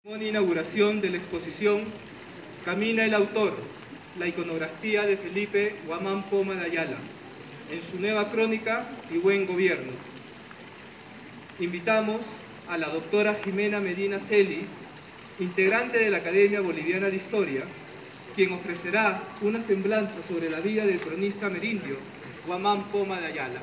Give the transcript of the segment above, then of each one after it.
Con inauguración de la exposición Camina el autor, la iconografía de Felipe Guamán Poma de Ayala, en su nueva crónica y buen gobierno. Invitamos a la doctora Jimena Medina Celi, integrante de la Academia Boliviana de Historia, quien ofrecerá una semblanza sobre la vida del cronista amerindio Guamán Poma de Ayala.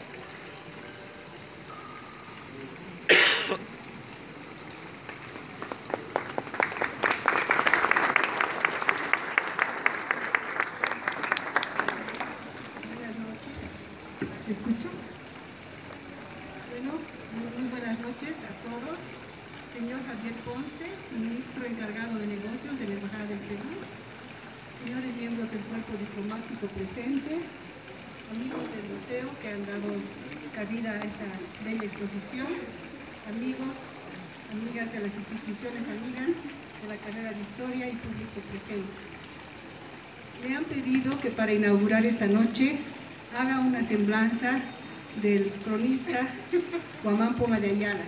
¿Me escuchan? Bueno, muy buenas noches a todos. Señor Javier Ponce, ministro encargado de negocios de la Embajada del Perú, señores miembros del cuerpo diplomático presentes, amigos del museo que han dado cabida a esta bella exposición, amigos, amigas de las instituciones amigas de la carrera de Historia y público presente. Me han pedido que para inaugurar esta noche haga una semblanza del cronista Guamán Poma de Ayala.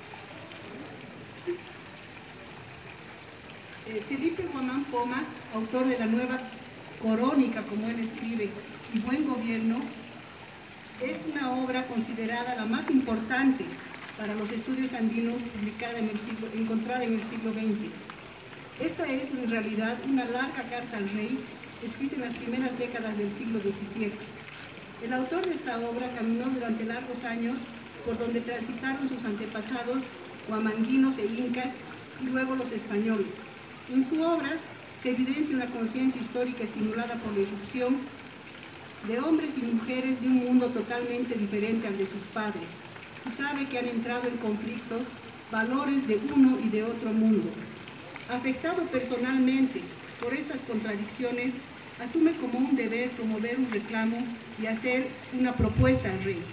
Felipe Guamán Poma, autor de la nueva crónica, como él escribe, y Buen Gobierno, es una obra considerada la más importante para los estudios andinos encontrada en el siglo XX. Esta es en realidad una larga carta al rey, escrita en las primeras décadas del siglo XVII. El autor de esta obra caminó durante largos años por donde transitaron sus antepasados huamanguinos e incas y luego los españoles. En su obra se evidencia una conciencia histórica estimulada por la irrupción de hombres y mujeres de un mundo totalmente diferente al de sus padres, y sabe que han entrado en conflicto valores de uno y de otro mundo. Afectado personalmente por estas contradicciones, asume como un deber promover un reclamo y hacer una propuesta al rey.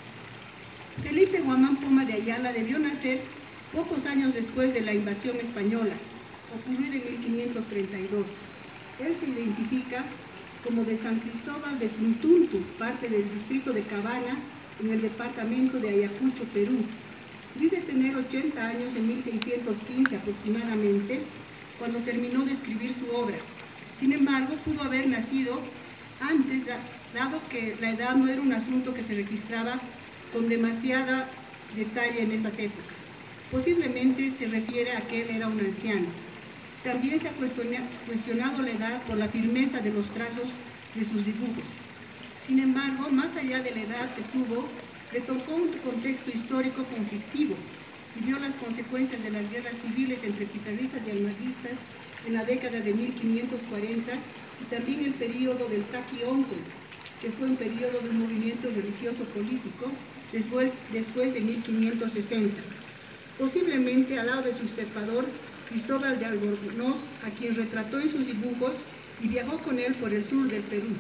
Felipe Guamán Poma de Ayala debió nacer pocos años después de la invasión española, ocurrida en 1532. Él se identifica como de San Cristóbal de Suntuntu, parte del distrito de Cabana, en el departamento de Ayacucho, Perú. Dice tener 80 años en 1615 aproximadamente, cuando terminó de escribir su obra. Sin embargo, pudo haber nacido antes, dado que la edad no era un asunto que se registraba con demasiada detalle en esas épocas. Posiblemente se refiere a que él era un anciano. También se ha cuestionado la edad por la firmeza de los trazos de sus dibujos. Sin embargo, más allá de la edad que tuvo, le tocó un contexto histórico conflictivo y vio las consecuencias de las guerras civiles entre pizarristas y almaguistas en la década de 1540 y también el período del Taquionco, que fue un período de un movimiento religioso político después de 1560. Posiblemente al lado de su usurpador Cristóbal de Albornoz, a quien retrató en sus dibujos y viajó con él por el sur del Perú.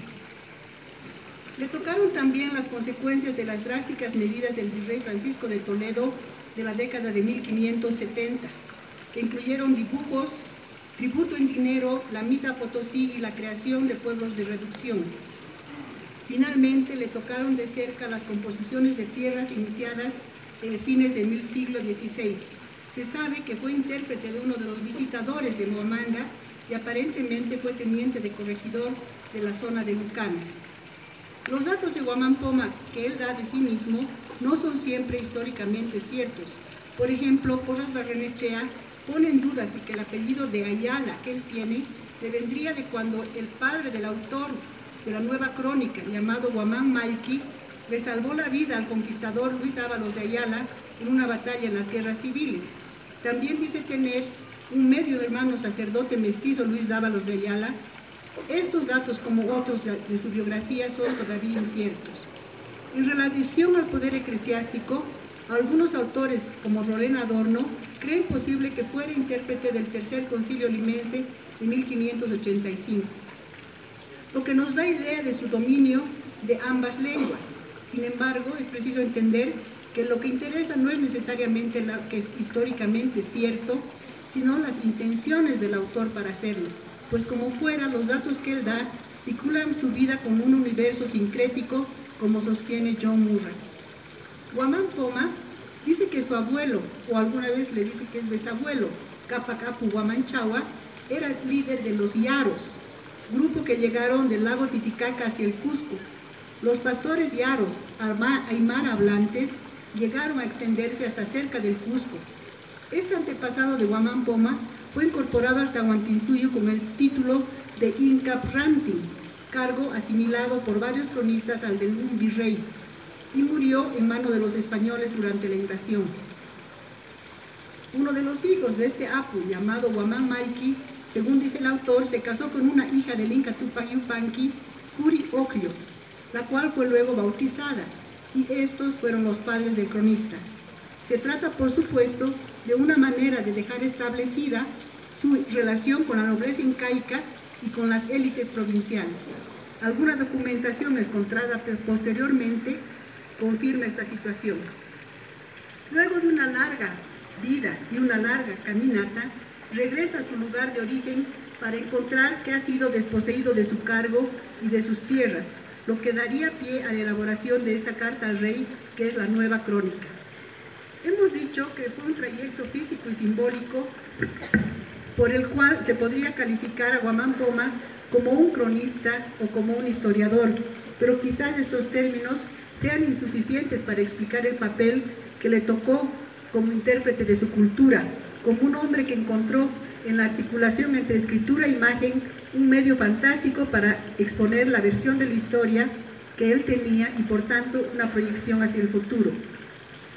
Le tocaron también las consecuencias de las drásticas medidas del virrey Francisco de Toledo de la década de 1570, que incluyeron dibujos, tributo en dinero, la Mita Potosí y la creación de pueblos de reducción. Finalmente le tocaron de cerca las composiciones de tierras iniciadas en fines del siglo XVI. Se sabe que fue intérprete de uno de los visitadores de Huamanga y aparentemente fue teniente de corregidor de la zona de Lucanes. Los datos de Guamán Poma que él da de sí mismo no son siempre históricamente ciertos. Por ejemplo, Porras Barrenechea pone en dudas de que el apellido de Ayala que él tiene le vendría de cuando el padre del autor de la nueva crónica, llamado Guamán Malqui, le salvó la vida al conquistador Luis Ábalos de Ayala en una batalla en las guerras civiles. También dice tener un medio hermano sacerdote mestizo, Luis Ábalos de Ayala. Estos datos, como otros de su biografía, son todavía inciertos. En relación al poder eclesiástico, algunos autores, como Rorena Adorno, creen posible que fuera intérprete del Tercer Concilio Limense de 1585, lo que nos da idea de su dominio de ambas lenguas. Sin embargo, es preciso entender que lo que interesa no es necesariamente lo que es históricamente cierto, sino las intenciones del autor para hacerlo, pues como fuera, los datos que él da vinculan su vida con un universo sincrético, como sostiene John Murray. Guamán Poma dice que su abuelo, o alguna vez le dice que es bisabuelo, Capac Apu Huamanchaua, era el líder de los Yaros, grupo que llegaron del lago Titicaca hacia el Cusco. Los pastores Yaro, aymara hablantes, llegaron a extenderse hasta cerca del Cusco. Este antepasado de Guamán Poma fue incorporado al Tahuantinsuyo con el título de Incaprantin, cargo asimilado por varios cronistas al de un virrey, y murió en manos de los españoles durante la invasión. Uno de los hijos de este Apu, llamado Guamán Maiki, según dice el autor, se casó con una hija del Inca Tupac Yupanqui, Curi Ocllo, la cual fue luego bautizada, y estos fueron los padres del cronista. Se trata, por supuesto, de una manera de dejar establecida su relación con la nobleza incaica y con las élites provinciales. Alguna documentación encontrada posteriormente confirma esta situación. Luego de una larga vida y una larga caminata, regresa a su lugar de origen para encontrar que ha sido desposeído de su cargo y de sus tierras, lo que daría pie a la elaboración de esta carta al rey, que es la Nueva Crónica. Hemos dicho que fue un trayecto físico y simbólico por el cual se podría calificar a Guamán Poma como un cronista o como un historiador, pero quizás estos términos sean insuficientes para explicar el papel que le tocó como intérprete de su cultura, como un hombre que encontró en la articulación entre escritura e imagen un medio fantástico para exponer la versión de la historia que él tenía y por tanto una proyección hacia el futuro.